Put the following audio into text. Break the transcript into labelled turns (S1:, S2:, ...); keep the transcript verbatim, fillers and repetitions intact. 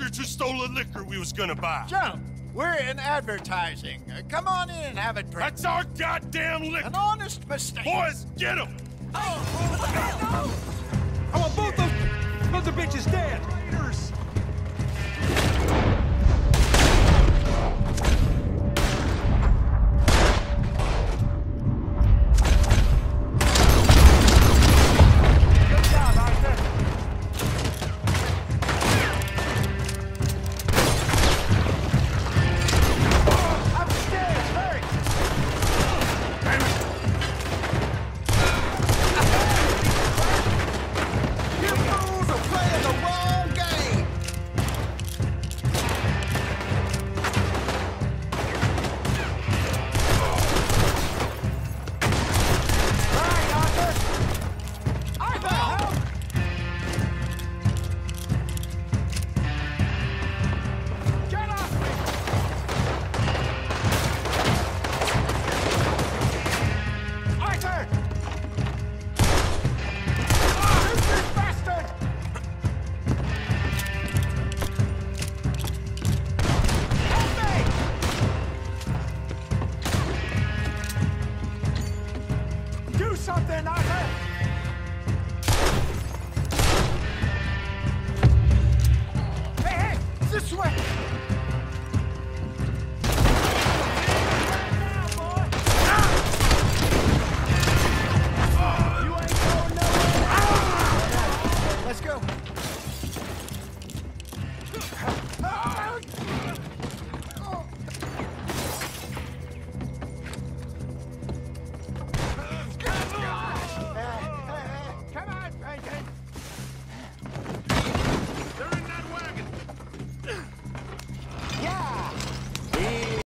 S1: bastards who stole the liquor we was gonna buy.
S2: Jump! We're in advertising. Uh, come on in and have a drink.
S1: That's our goddamn liquor.
S2: An honest mistake.
S1: Boys, get him!
S2: Oh,
S3: I want both of both the bitches dead. Raiders. Something, Arthur! Hey, hey! This way! Now, boy! You ain't going nowhere!
S2: let's go.
S3: Ah!